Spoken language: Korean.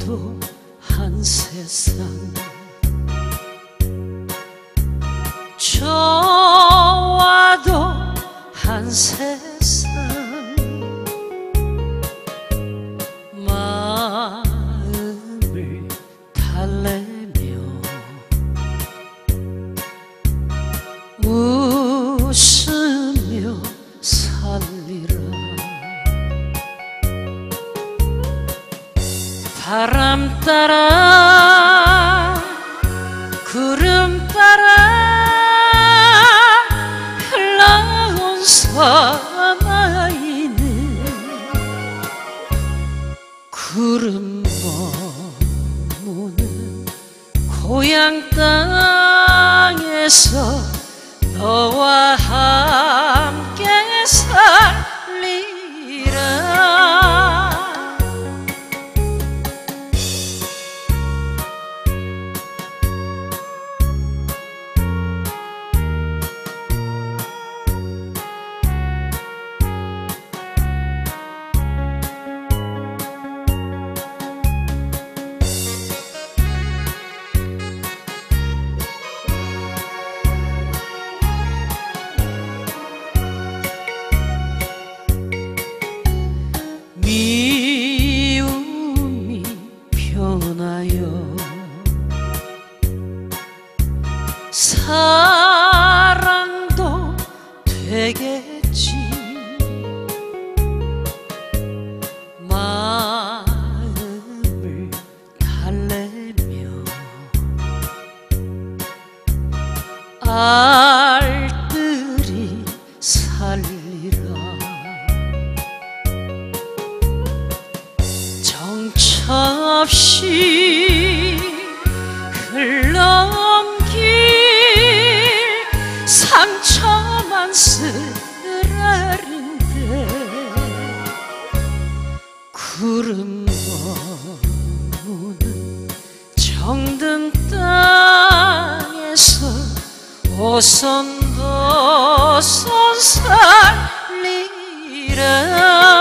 고요한 세상 좋아도 한 세상 마음을 달래며 웃으며 살리라. 바람 따라 구름 따라 흘러온 사나이는 구름 머무는 고향 땅에서 너와 함께 살리라. 미움이 변하여 사랑도 되겠지. 마음을 달래며 알뜰히 살리라. 정처없이 흘러온 길 상처만 쓰라린데 구름 머무는 정든 땅에서 오손도손 살리라.